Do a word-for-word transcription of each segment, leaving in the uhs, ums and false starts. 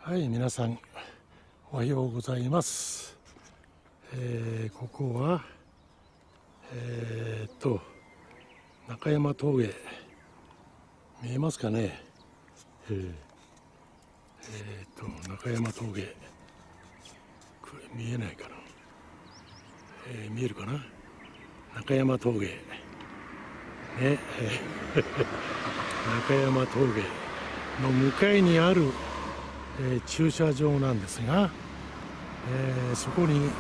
はい、皆さんおはようございます。えー、ここはえー、っと中山峠、見えますかね。えー、えー、っと中山峠、これ見えないかな、えー、見えるかな。中山峠ね、えー、中山峠の向かいにあるえー、駐車場なんですが、えー、そこにね、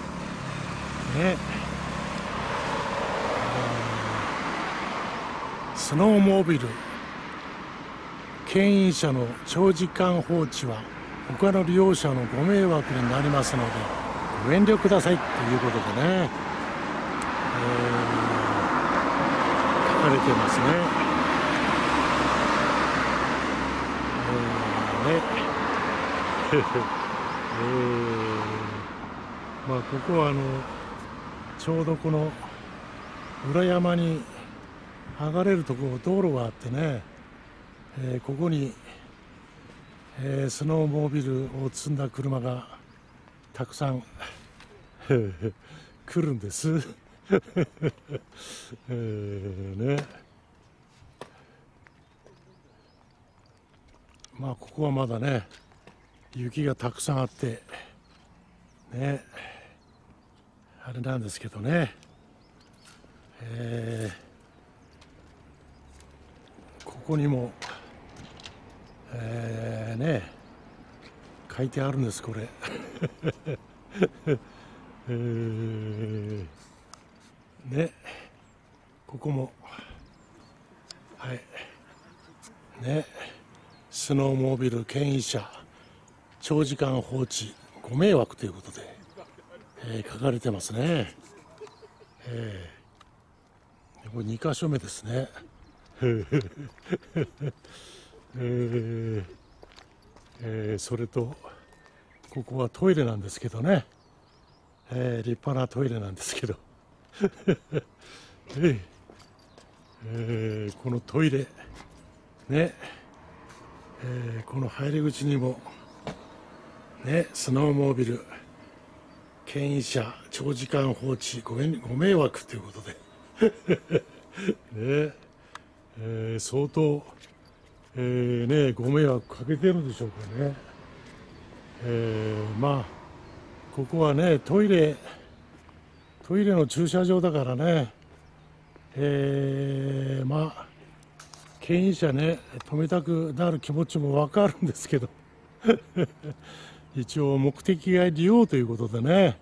スノーモービル牽引車の長時間放置は他の利用者のご迷惑になりますのでご遠慮くださいということでね、えー、書かれてますね。えーねえー、まあここはあのちょうどこの裏山に上がれるところ道路があってね、えー、ここに、えー、スノーモービルを積んだ車がたくさん来るんです、えー、ね。まあここはまだね雪がたくさんあってね、あれなんですけどね、えー、ここにも、えー、ね書いてあるんですこれ、えー、ね、ここもはいね、スノーモービル牽引車長時間放置ご迷惑ということで、えー、書かれてますね。えー、これにかしょめですね。えーえー、それとここはトイレなんですけどね、えー、立派なトイレなんですけど、えーえー、このトイレね、えー、この入り口にもね、スノーモービル牽引車長時間放置 ご, ご迷惑ということでね、えー、相当、えーね、ご迷惑かけてるんでしょうかね。えー、まあここはねトイレトイレの駐車場だからね、えー、まあ牽引車ね止めたくなる気持ちもわかるんですけど一応目的外利用ということでね、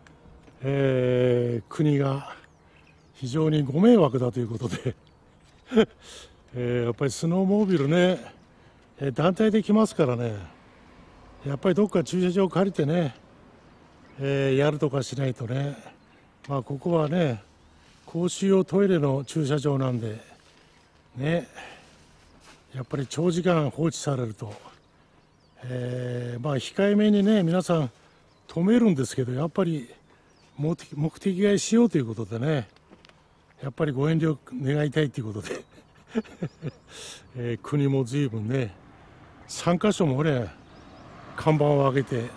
えー、国が非常にご迷惑だということで、えー、やっぱりスノーモービルね団体で来ますからね、やっぱりどっか駐車場借りてね、えー、やるとかしないとね、まあここはね公衆用トイレの駐車場なんでね、やっぱり長時間放置されると、えー、まあ控えめにね皆さん止めるんですけど、やっぱり目的外しようということでね、やっぱりご遠慮願いたいということで、えー、国も随分ねさんかしょもね看板を上げて、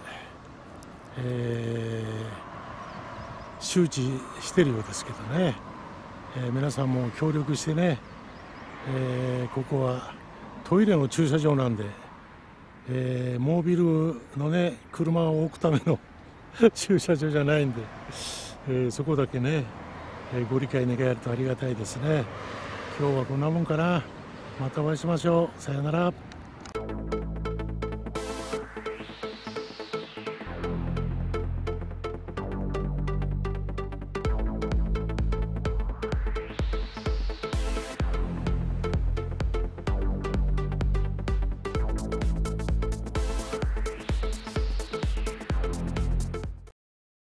えー、周知してるようですけどね、えー、皆さんも協力してね、えー、ここはトイレの駐車場なんで、えー、モービルのね車を置くための駐車場じゃないんで、えー、そこだけね、えー、ご理解願えるとありがたいですね。今日はこんなもんかな。またお会いしましょう。さよなら。